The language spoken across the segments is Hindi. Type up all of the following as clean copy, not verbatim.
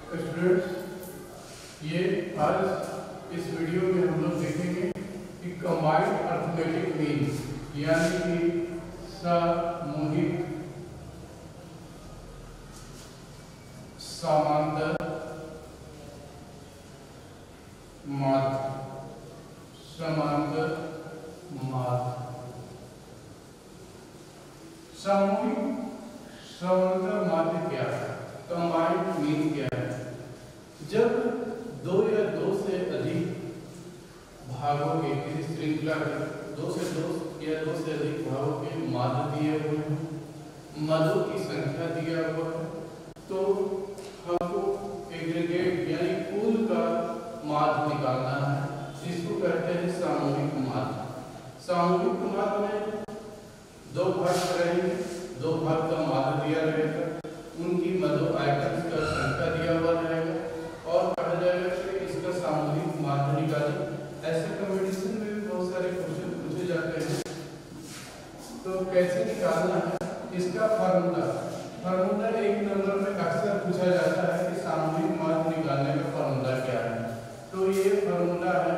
स्टूडेंट्स, ये आज इस वीडियो में हम लोग देखेंगे कि कंबाइंड अर्थमेटिक मीन यानी कि सामूहिक समांतर माध्य सामूहिक समांतर माध्य क्या है, कंबाइंड मीन क्या है। जब दो या दो से अधिक भागों के किसी श्रृंखला के दो से अधिक भागों के माध्य दिए हुए हैं, मदों की संख्या दिया हुआ है, तो हमको एग्रीगेट यानी कुल का माध्य निकालना है, जिसको कहते हैं सामूहिक माध्य। सामूहिक माध्य में दो भाग करेंगे, दो भाग का माध्य दिया रहेगा, उनकी मदों आइटम्स का संख्या दिया हुआ रहेगा और कहा जाएगा कि इसका सामूहिक माध्य निकालें। ऐसे कंपटीशन में भी बहुत सारे क्वेश्चन पूछे जाते हैं, तो कैसे निकालना है इसका फार्मूला एक नंबर में अक्सर पूछा जाता है कि सामूहिक माध्य निकालने का फार्मूला क्या है। तो ये फार्मूला है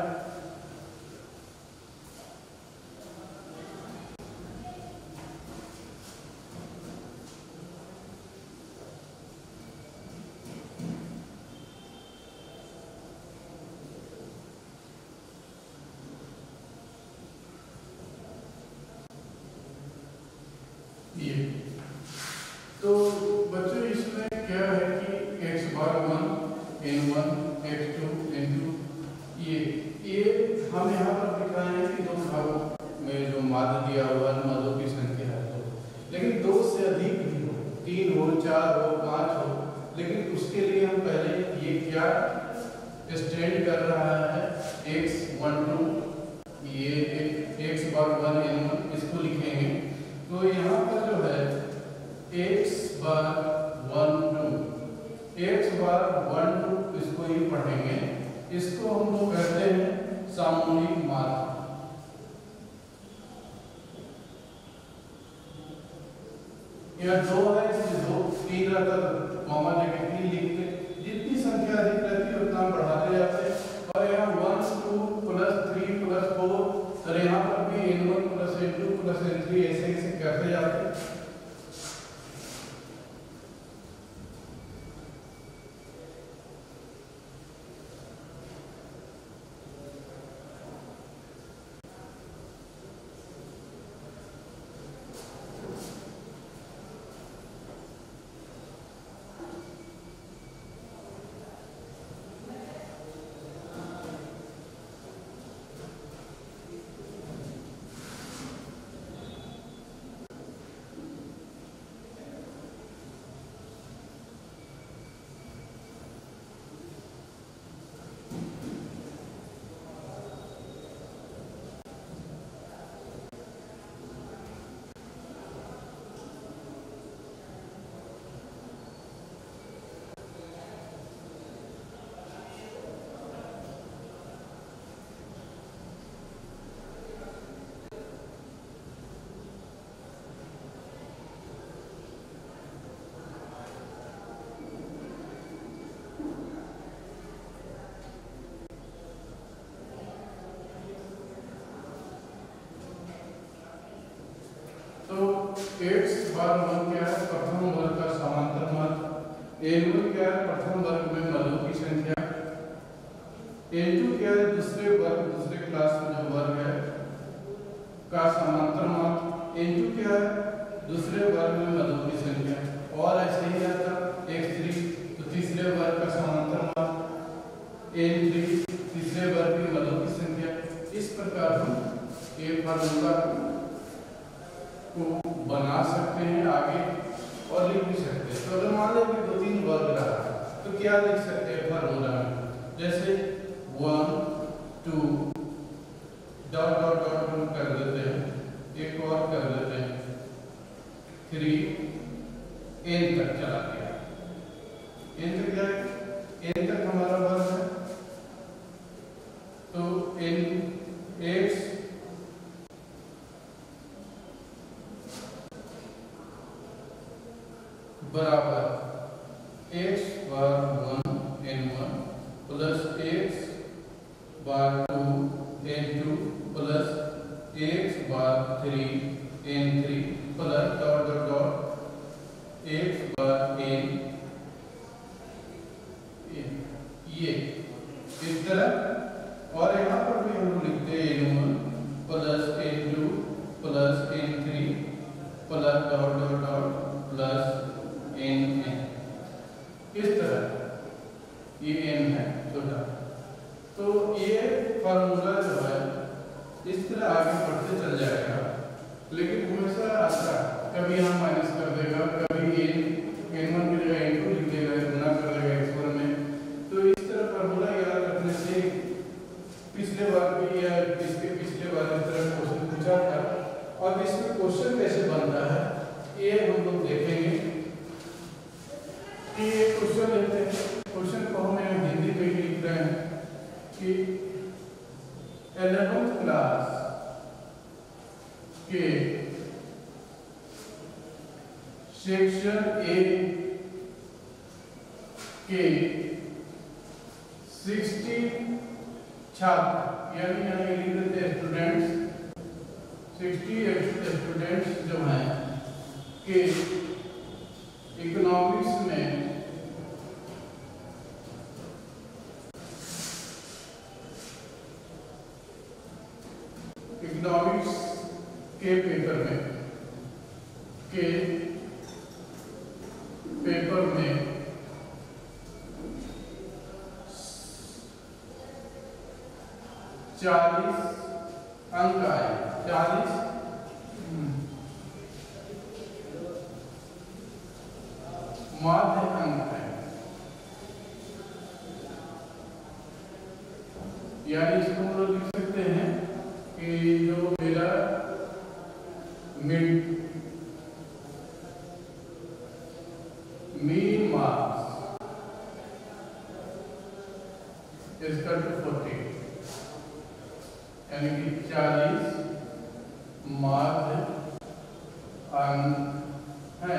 ये। तो बच्चों इसमें क्या है कि x बार 1 n1 x2 n2 ये हम यहाँ पर दिखाए हैं कि दो भागों में जो माध्य दिया हुआ है मदों की संख्या है, तो लेकिन दो से अधिक भी हो, 3 हो 4 हो 5 हो, लेकिन उसके लिए हम पहले ये क्या स्टैंड कर रहा है x12 ये x बार 1 n1 इसको लिखेंगे। तो यहाँ पर जो है x बार 1 2 इसको ही पढ़ेंगे, इसको हम लोग कहते हैं सामूहिक माध्य। यहाँ दो है, दो 3 रहता तो कॉमा लेके 3 लिखते, जितनी संख्या अधिक रहती है उतना बढ़ाते जाते हैं। और यहाँ 1 2 प्लस 3 प्लस 4, और यहाँ पर भी n1 plus n2 plus n3 ऐसे करते जाते हैं। तो x बार 1 क्या है, प्रथम वर्ग का समांतर माध्य। n1 क्या है, प्रथम वर्ग में मदों की संख्या। n2 क्या है, दूसरे क्लास में जो वर्ग है का समांतर माध्य। n2 क्या है, दूसरे वर्ग में मदों की संख्या। और ऐसे ही आता x3 तो तीसरे वर्ग का समांतर माध्य, n3 तीसरे वर्ग की मदों की संख्या। इस प्रकार हम ये फार्मूला को बना सकते हैं आगे और लिख भी सकते हैं। तो अगर मान लें कि 2-3 वर्ग रहा तो क्या लिख सकते हैं फार्मूला में, जैसे 1 2 डॉट डॉट डॉट हम कर देते हैं, एक और कर देते हैं 3 n तक चला गया। n तक क्या है, n तक हमारा वर्ग है, तो n x बराबर x बार 1 n1 प्लस x बार 2 n2 प्लस x बार 3 n3 plus dot dot dot x बार n ये इस तरह। और यहाँ पर भी हम लोग लिखते हैं n1 plus n2 plus n3 plus dot dot dot प्लस n इस तरह, ये n है छोटा। तो ये फार्मूला जो है इस तरह आगे बढ़ते चल जाएगा, लेकिन हमेशा आता कभी यहाँ माइनस कर देगा, कभी n1 की जगह n2 लिख देगा, गुना कर देगा x1 में। तो इस तरह फार्मूला याद रखने से पिछले बार भी या इसके पिछले बार इस तरह क्वेश्चन पूछा था। और इसमें क्वेश्चन कैसे बनता है ये हम लोग देखेंगे कि ये क्वेश्चन लेते हैं। क्वेश्चन को हम हिंदी में ही लिख रहे हैं कि 11th क्लास के सेक्शन ए के 60 छात्र, यानी यहाँ लिख देते हैं स्टूडेंट्स, 60 स्टूडेंट्स जो हैं कि इकोनॉमिक्स में के पेपर में 40 अंक आए, 40 माध्य अंक है। यानी इसको हम लोग लिख सकते हैं कि जो मेरा मीन मार्क्स इसका 40, यानी कि 40 माध्य अंक है।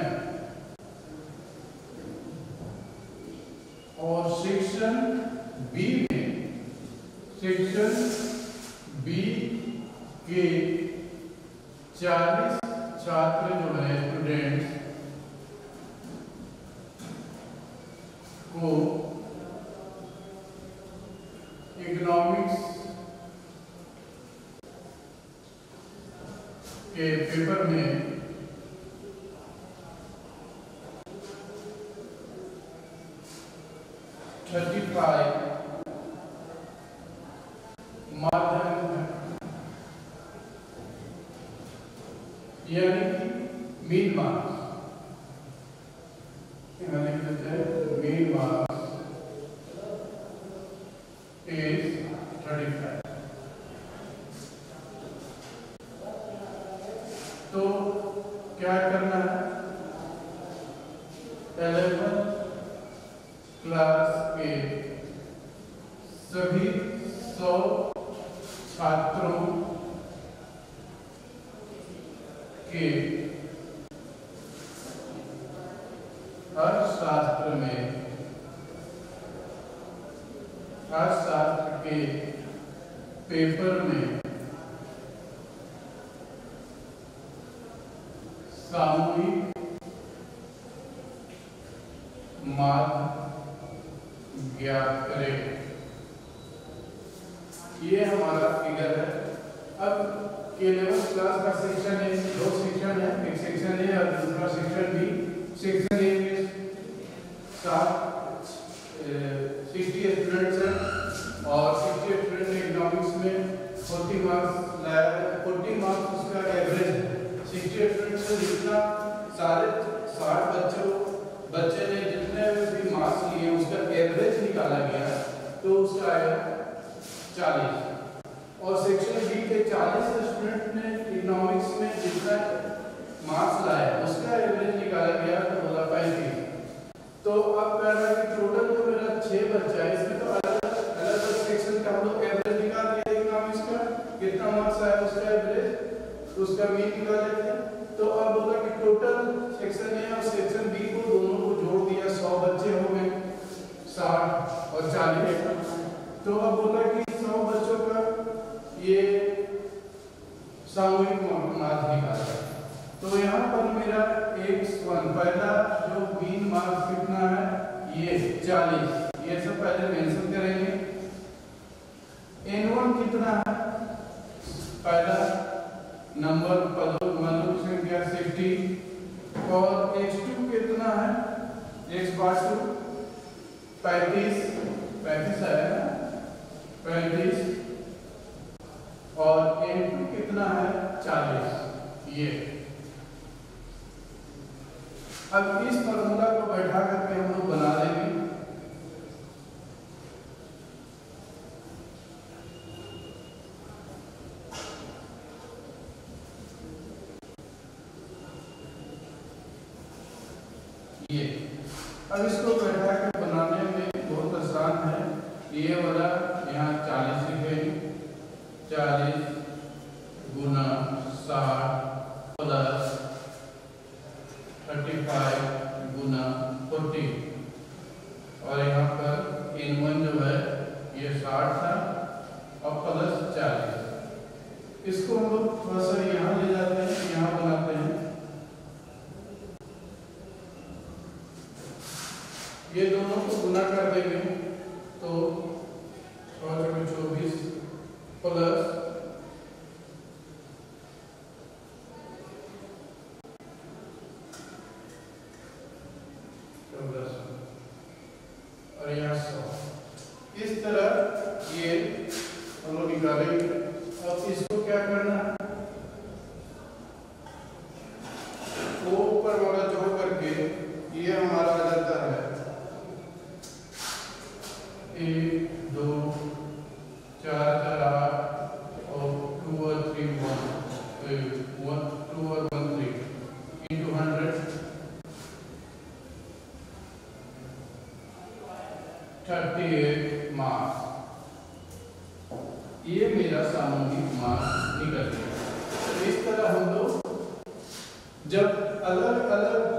और सेक्शन बी में, सेक्शन बी के 40 छात्र जो है स्टूडेंट्स को इकोनॉमिक्स के पेपर में 35 माध्यम है, यानी कि मीन मार्क्स, यहाँ लिख देते हैं मीन मार्क्स इज 35। तो क्या करना है, 11th क्लास के सभी 100 छात्रों के अर्थशास्त्र के पेपर में सामूहिक माध्य ज्ञात करें। ये हमारा फिगर है। अब के 11th क्लास का सेक्शन है, 2 सेक्शन है, एक सेक्शन ए और दूसरा सेक्शन बी। सेक्शन ए में 60 स्टूडेंट्स हैं और 60 स्टूडेंट ने इकोनॉमिक्स में 40 मार्क्स लाया है। 40 मार्क्स उसका एवरेज है। 60 स्टूडेंट्स से जितना सारे 60 बच्चे ने जितने भी मार्क्स लिए उसका एवरेज निकाला गया तो उसका आया 40। और सेक्शन बी के 40 स्टूडेंट ने इकोनॉमिक्स में जितना मार्क्स लाया उसका एवरेज निकाला गया तो बोला 35। तो अब कह रहा है कि टोटल जो मेरा 6 बच्चा है इसमें तो अलग सेक्शन का हम लोग एवरेज निकाल दिया इकोनॉमिक्स का, कितना मार्क्स आया उसका एवरेज, उसका मीन निकाल लेते हैं। तो अब बोला कि टोटल सेक्शन ए और सेक्शन बी को दोनों को जोड़ दिया, 100 बच्चे हो गए 60। 40। तो अब बोला कि 100 बच्चों का ये सामूहिक माध्य निकाला। तो यहाँ पर मेरा x1 पहला जो मीन मार्क्स कितना है, ये 40, ये सब पहले मेंशन करेंगे। n1 कितना है, पहला नंबर मधुर संख्या 60, और x2 कितना है, x बार 2 35 है ना, 35, और n2 कितना है 40। ये अब इस फॉर्मूला को बैठा करके हम लोग बना लेंगे। ये अब इसको बैठा के बनाने में बहुत आसान है। ये वाला यहाँ 40 लिखेंगे, 40 गुना 60 प्लस 35 गुना 40, और यहाँ पर n1 जो है ये 60 था और प्लस 40। इसको हम लोग थोड़ा सा यहाँ ले जाते हैं, यहाँ बनाते हैं। ये दोनों को गुना कर देंगे तो 24 प्लस 14 और यहाँ 100। इस तरह ये हम लोग निकालेंगे। अब इसको क्या करना है, वो ऊपर वाला जोड़ करके ये हमारा आ जाता है 1 2 4 4 8 और 2 और 3 1 2 और 1 3 into 100 38 मार्क्स। ये मेरा सामूहिक मार्क्स निकल गया। तो इस तरह हम लोग जब अलग अलग